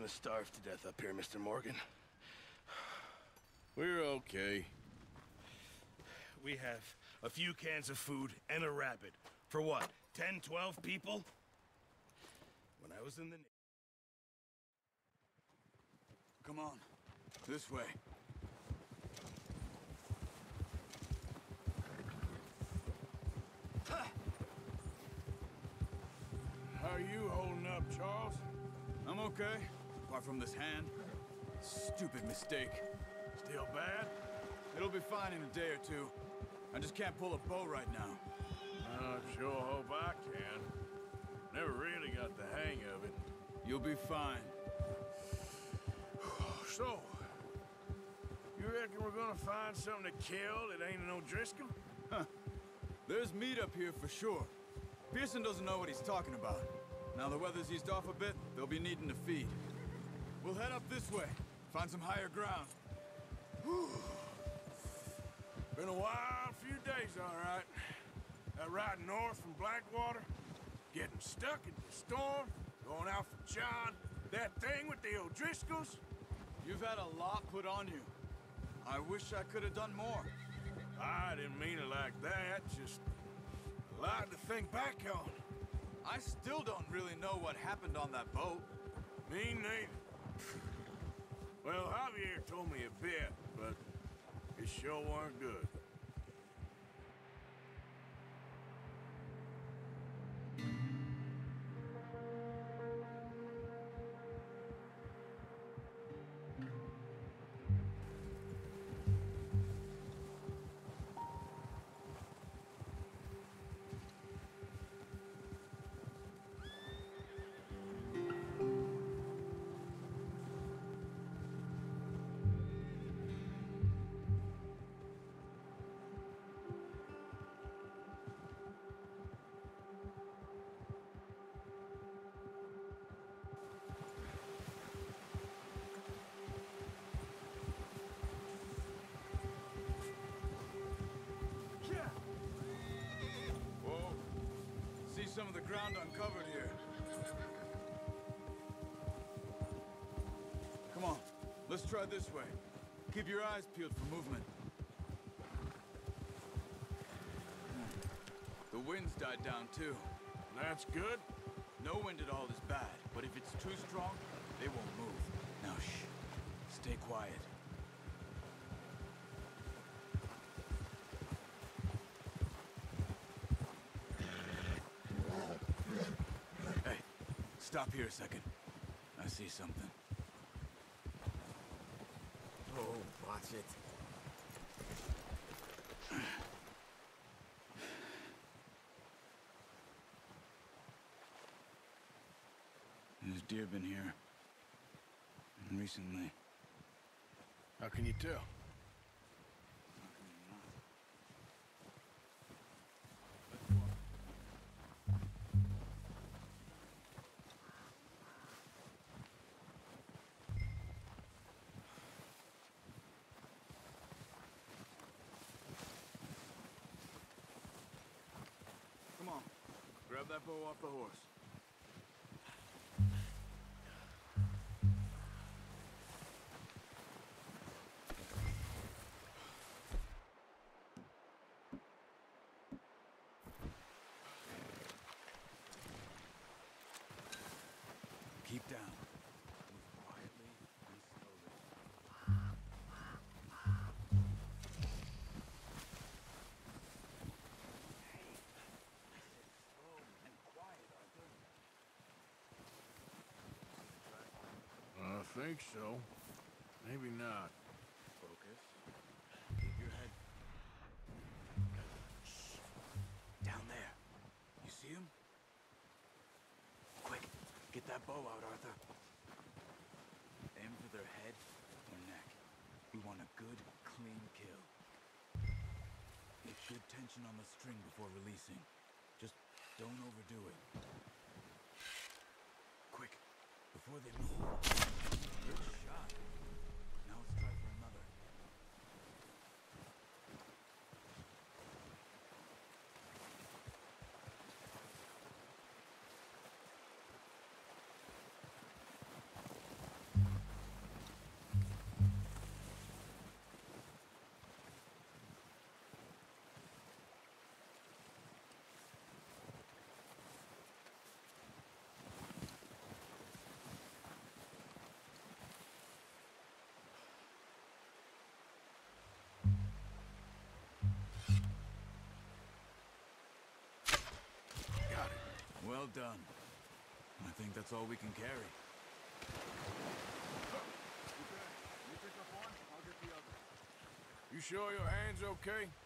gonna starve to death up here, Mr. Morgan. We're okay. We have a few cans of food and a rabbit. For what, 10, 12 people? When I was in the... Come on. This way. How are you holding up, Charles? I'm okay, apart from this hand. Stupid mistake. Still bad? It'll be fine in a day or two. I just can't pull a bow right now. I sure hope I can. Never really got the hang of it. You'll be fine. So, you reckon we're gonna find something to kill that ain't no Driscoll? Huh. There's meat up here for sure. Pearson doesn't know what he's talking about. Now the weather's eased off a bit, they'll be needing to feed. We'll head up this way, find some higher ground. Whew. Been a wild few days, all right. That ride north from Blackwater, getting stuck in the storm, going out for John, that thing with the O'Driscolls. You've had a lot put on you. I wish I could have done more. I didn't mean it like that, just a lot to think back on. I still don't really know what happened on that boat. Me neither. Well, Javier told me a bit, but it sure weren't good. Some of the ground uncovered here. Come on, let's try this way. Keep your eyes peeled for movement. The wind's died down too. That's good. No wind at all is bad, but if it's too strong, they won't move. Now shh, stay quiet. Stop here a second. I see something. Oh, watch it. There's deer been here. And recently. How can you tell? Come on, grab that bow off the horse. Keep down. Move quietly and slowly. I think so. Maybe not. Focus. Keep your head. Shh. Down there. You see him? Quick, get that bow out, Arthur. Aim for their head or neck. We want a good, clean kill. Get good tension on the string before releasing. Just don't overdo it. Quick, before they move. Good shot. Now let's try for another. Well done. I think that's all we can carry. You sure your hand's okay?